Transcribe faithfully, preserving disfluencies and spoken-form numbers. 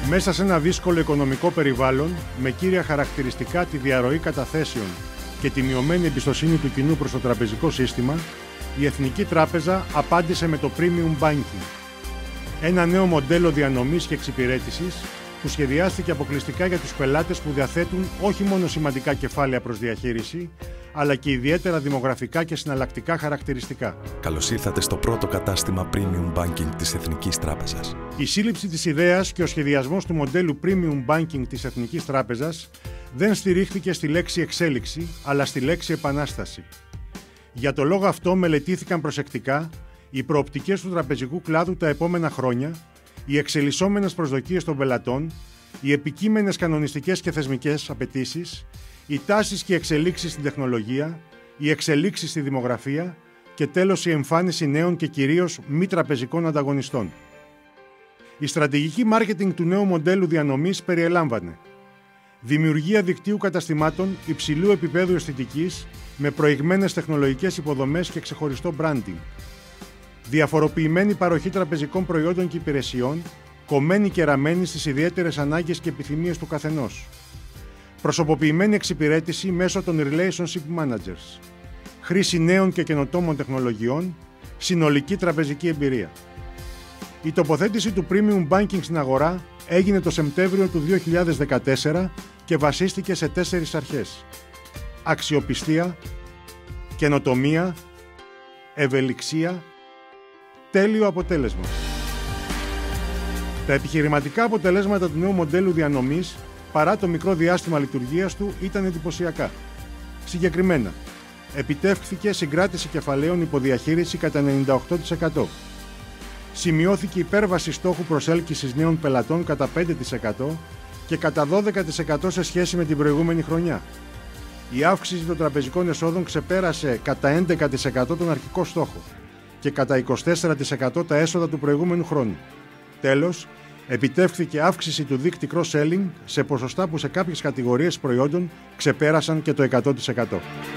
Μέσα σε ένα δύσκολο οικονομικό περιβάλλον, με κύρια χαρακτηριστικά τη διαρροή καταθέσεων και τη μειωμένη εμπιστοσύνη του κοινού προς το τραπεζικό σύστημα, η Εθνική Τράπεζα απάντησε με το Premium Banking, ένα νέο μοντέλο διανομής και εξυπηρέτησης που σχεδιάστηκε αποκλειστικά για τους πελάτες που διαθέτουν όχι μόνο σημαντικά κεφάλαια προς διαχείριση, αλλά και ιδιαίτερα δημογραφικά και συναλλακτικά χαρακτηριστικά. Καλώς ήρθατε στο πρώτο κατάστημα Premium Banking της Εθνικής Τράπεζας. Η σύλληψη της ιδέας και ο σχεδιασμός του μοντέλου Premium Banking της Εθνικής Τράπεζας δεν στηρίχθηκε στη λέξη εξέλιξη, αλλά στη λέξη επανάσταση. Για το λόγο αυτό μελετήθηκαν προσεκτικά οι προοπτικές του τραπεζικού κλάδου τα επόμενα χρόνια, οι εξελισσόμενες προσδοκίες των πελατών, οι επικείμενες κανονιστικές και θεσμικές απαιτήσεις, οι τάσεις και οι εξελίξεις στην τεχνολογία, οι εξελίξεις στη δημογραφία και τέλος η εμφάνιση νέων και κυρίως μη τραπεζικών ανταγωνιστών. Η στρατηγική μάρκετινγκ του νέου μοντέλου διανομής περιελάμβανε δημιουργία δικτύου καταστημάτων υψηλού επίπεδου αισθητικής με προηγμένες τεχνολογικές υποδομές και ξεχωριστό branding, διαφοροποιημένη παροχή τραπεζικών προϊόντων και υπηρεσιών, κομμένη και ραμμένη στις ιδιαίτερες ανάγκες και επιθυμίες του καθενός, προσωποποιημένη εξυπηρέτηση μέσω των Relationship Managers, χρήση νέων και καινοτόμων τεχνολογιών, συνολική τραπεζική εμπειρία. Η τοποθέτηση του Premium Banking στην αγορά έγινε το Σεπτέμβριο του δύο χιλιάδες δεκατέσσερα και βασίστηκε σε τέσσερις αρχές: αξιοπιστία, καινοτομία, ευελιξία, τέλειο αποτέλεσμα. Τα επιχειρηματικά αποτελέσματα του νέου μοντέλου διανομής, παρά το μικρό διάστημα λειτουργίας του, ήταν εντυπωσιακά. Συγκεκριμένα, επιτεύχθηκε συγκράτηση κεφαλαίων υποδιαχείριση κατά ενενήντα οκτώ τοις εκατό. Σημειώθηκε υπέρβαση στόχου προσέλκυσης νέων πελατών κατά πέντε τοις εκατό και κατά δώδεκα τοις εκατό σε σχέση με την προηγούμενη χρονιά. Η αύξηση των τραπεζικών εσόδων ξεπέρασε κατά έντεκα τοις εκατό τον αρχικό στόχο και κατά είκοσι τέσσερα τοις εκατό τα έσοδα του προηγούμενου χρόνου. Τέλος, επιτεύχθηκε αύξηση του δείκτη cross-selling σε ποσοστά που σε κάποιες κατηγορίες προϊόντων ξεπέρασαν και το εκατό τοις εκατό.